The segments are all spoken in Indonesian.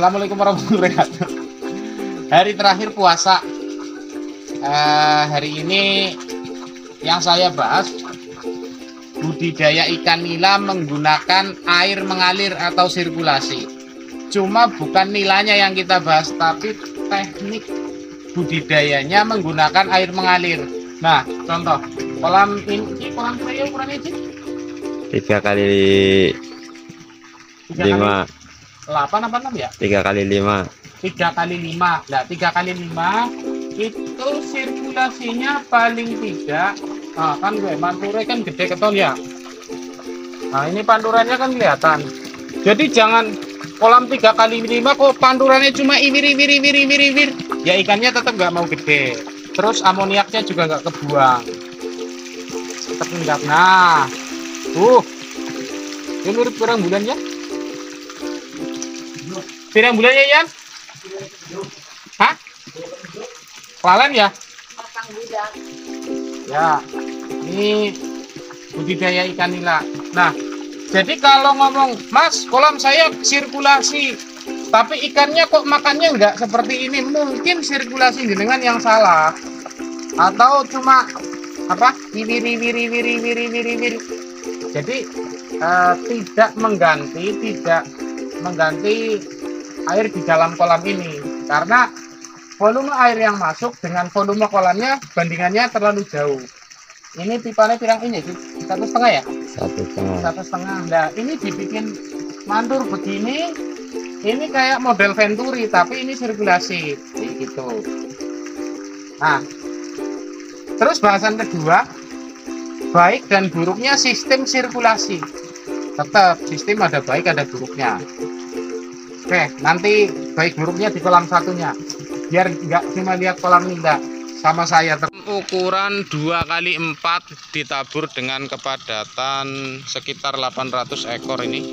Assalamualaikum warahmatullahi wabarakatuh. Hari terakhir puasa. Hari ini yang saya bahas budidaya ikan nila menggunakan air mengalir atau sirkulasi. Cuma bukan nilanya yang kita bahas, tapi teknik budidayanya menggunakan air mengalir. Nah, contoh kolam ini, kolam saya ukurannya 3 kali 5 8 apa 6 ya? 3 kali 5. 3 kali 5. Nah, 3 kali 5 itu sirkulasinya paling tidak, nah kan gue panturnya kan gede keton ya. Nah, ini panturannya kan kelihatan. Jadi jangan kolam 3 kali 5 kok panturannya cuma iwir. Ya ikannya tetap nggak mau gede. Terus amoniaknya juga nggak kebuang. Tetap enggak. Nah, ini mirip kurang bulan ya. Pirang bulannya Yan? Hah? Lalen ya? Ya, ini budidaya ikan nila. Nah, jadi kalau ngomong, Mas, kolam saya sirkulasi, tapi ikannya kok makannya enggak seperti ini, mungkin sirkulasi jenengan yang salah. Atau cuma apa? Wiri. Jadi tidak mengganti air di dalam kolam ini, karena volume air yang masuk dengan volume kolamnya bandingannya terlalu jauh. Ini pipanya pirang ini sih, 1,5 ya? 1,5. Nah, ini dibikin mandur begini, ini kayak model Venturi, tapi ini sirkulasi, gitu. Nah, terus bahasan kedua, baik dan buruknya sistem sirkulasi. Tetap sistem ada baik ada buruknya. Oke, nanti baik buruknya di kolam satunya, biar nggak cuma lihat kolam nila sama saya. Ukuran 2 kali 4 ditabur dengan kepadatan sekitar 800 ekor ini.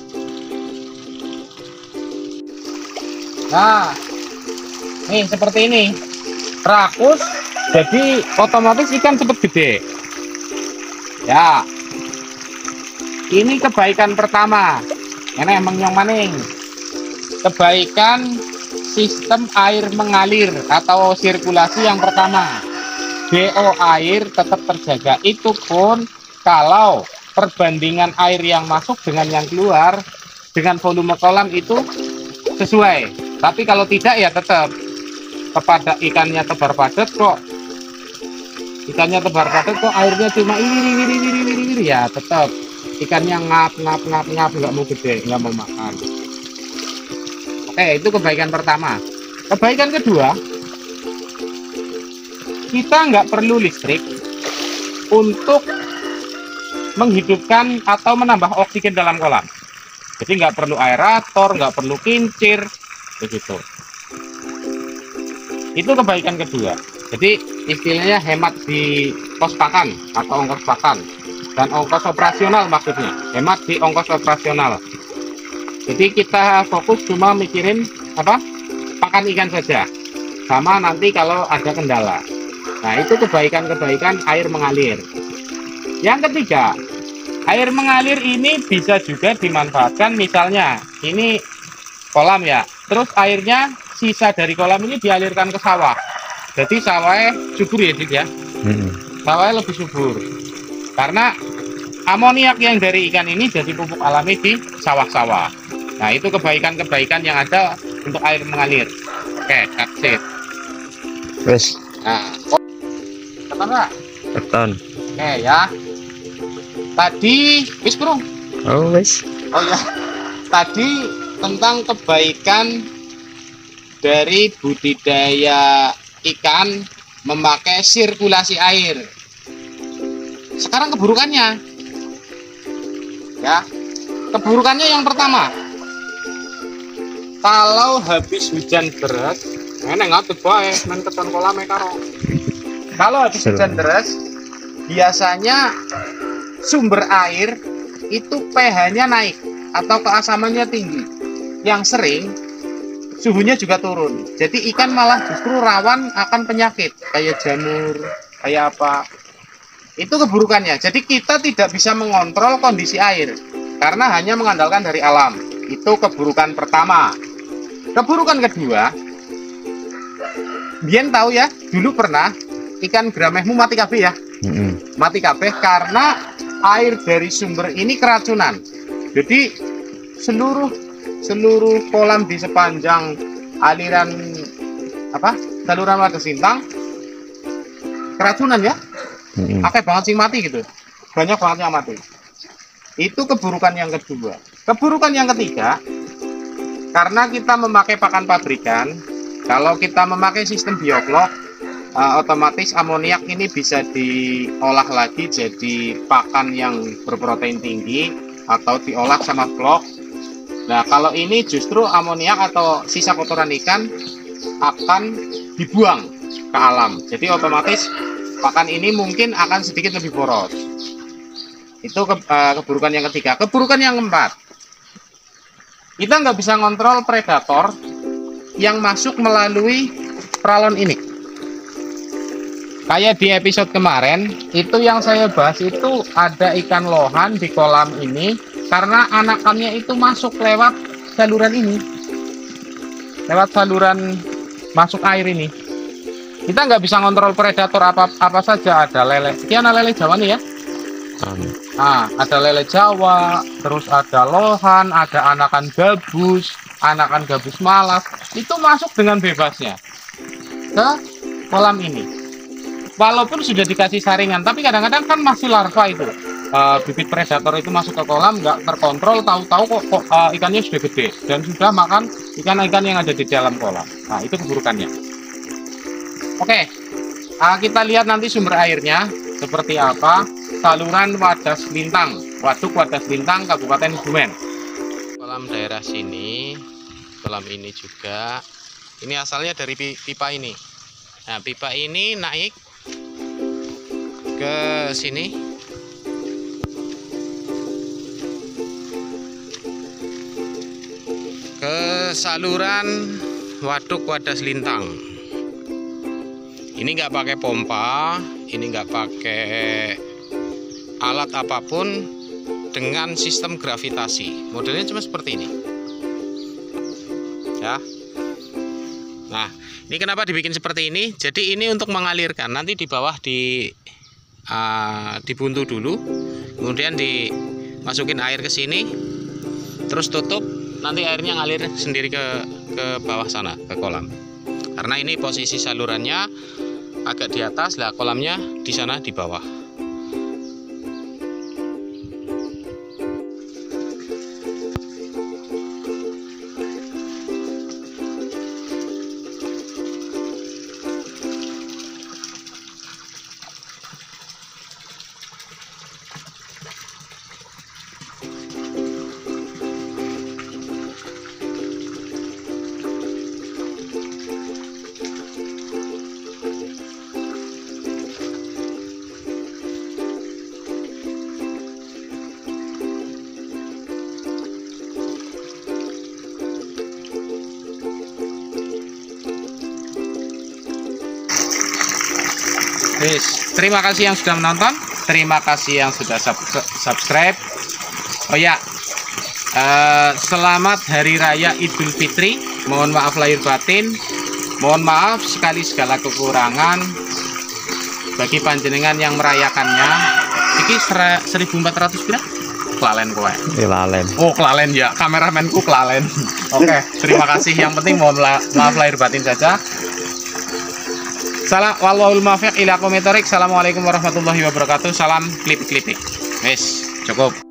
Nah, nih seperti ini, rakus, jadi otomatis ikan cepet gede. Ya, ini kebaikan pertama. Ini emang yang maning. Kebaikan sistem air mengalir atau sirkulasi yang pertama, DO air tetap terjaga. Itu pun kalau perbandingan air yang masuk dengan yang keluar dengan volume kolam itu sesuai. Tapi kalau tidak ya tetap kepada ikannya tebar padat kok. Ikannya tebar padat kok airnya cuma iri ya tetap ikannya ngap nggak mau gede, nggak mau makan. Itu kebaikan pertama. Kebaikan kedua, kita nggak perlu listrik untuk menghidupkan atau menambah oksigen dalam kolam. Jadi nggak perlu aerator, nggak perlu kincir, begitu. Itu kebaikan kedua. Jadi istilahnya hemat di kos pakan atau ongkos pakan dan ongkos operasional, maksudnya hemat di ongkos operasional. Jadi kita fokus cuma mikirin apa? Pakan ikan saja. Sama nanti kalau ada kendala. Nah, itu kebaikan-kebaikan air mengalir. Yang ketiga, air mengalir ini bisa juga dimanfaatkan, misalnya ini kolam ya. Terus airnya sisa dari kolam ini dialirkan ke sawah. Jadi sawahnya subur ya, Dik ya. Sawahnya lebih subur. Karena amoniak yang dari ikan ini jadi pupuk alami di sawah-sawah. Nah, itu kebaikan-kebaikan yang ada untuk air mengalir. Oke, that's it. Wes. Nah, keton nggak? Keton. Oke ya. Tadi, wis burung. Oh, wes. Oh ya. Tadi tentang kebaikan dari budidaya ikan memakai sirkulasi air. Sekarang keburukannya. Ya. Keburukannya yang pertama, kalau habis hujan deras, ngatut bae men keton kolame karo. Kalau habis hujan deras, biasanya sumber air itu pH-nya naik atau keasamannya tinggi. Yang sering suhunya juga turun. Jadi ikan malah justru rawan akan penyakit kayak jamur, kayak apa. Itu keburukannya. Jadi kita tidak bisa mengontrol kondisi air karena hanya mengandalkan dari alam. Itu keburukan pertama. Keburukan kedua, Biyen tahu ya, dulu pernah ikan geramehmu mati kabeh ya. Mati kabeh karena air dari sumber ini keracunan. Jadi seluruh kolam di sepanjang aliran saluran Wadas Lintang keracunan ya. Akeh banget sing mati gitu. Banyak banget yang mati. Itu keburukan yang kedua. Keburukan yang ketiga, karena kita memakai pakan pabrikan, kalau kita memakai sistem bioklok, otomatis amoniak ini bisa diolah lagi jadi pakan yang berprotein tinggi atau diolah sama blok. Nah, kalau ini justru amoniak atau sisa kotoran ikan akan dibuang ke alam. Jadi otomatis pakan ini mungkin akan sedikit lebih boros. Itu keburukan yang ketiga. Keburukan yang keempat, kita nggak bisa ngontrol predator yang masuk melalui pralon ini. Kayak di episode kemarin, itu yang saya bahas itu ada ikan lohan di kolam ini karena anakannya itu masuk lewat saluran ini. Lewat saluran masuk air ini. Kita nggak bisa ngontrol predator apa saja. Ada lele, kian lele Jawa nih ya. Ada lele Jawa, terus ada lohan, ada anakan gabus malas, itu masuk dengan bebasnya ke kolam ini. Walaupun sudah dikasih saringan, tapi kadang-kadang kan masih larva itu. Bibit predator itu masuk ke kolam, nggak terkontrol, tahu-tahu kok ikannya sudah gede dan sudah makan ikan-ikan yang ada di dalam kolam. Nah, itu keburukannya. Oke, kita lihat nanti sumber airnya seperti apa. Saluran Wadas Lintang, Waduk Wadas Lintang, Kabupaten Kebumen. Kolam daerah sini, kolam ini juga. Ini asalnya dari pipa ini. Nah, pipa ini naik ke sini. Ke saluran Waduk Wadas Lintang. Ini nggak pakai pompa, ini nggak pakai alat apapun, dengan sistem gravitasi. Modelnya cuma seperti ini ya. Nah, ini kenapa dibikin seperti ini? Jadi ini untuk mengalirkan. Nanti di bawah dibuntu dulu, kemudian dimasukin air ke sini, terus tutup, nanti airnya ngalir sendiri ke bawah sana, ke kolam. Karena ini posisi salurannya agak di atas, lah kolamnya di sana di bawah. Terima kasih yang sudah menonton, terima kasih yang sudah subscribe. Oh ya, selamat Hari Raya Idul Fitri. Mohon maaf lahir batin, mohon maaf sekali segala kekurangan bagi panjenengan yang merayakannya. Iki 1400 pira? Kelalen kowe. Kelalen. Oh, kelalen ya, kameramenku kelalen. Oke, terima kasih. Yang penting mohon maaf lahir batin saja. Salam wal muwaffiq ila aqwamit thoriq. Assalamualaikum warahmatullahi wabarakatuh. Salam klip-klipik. Wes, cukup.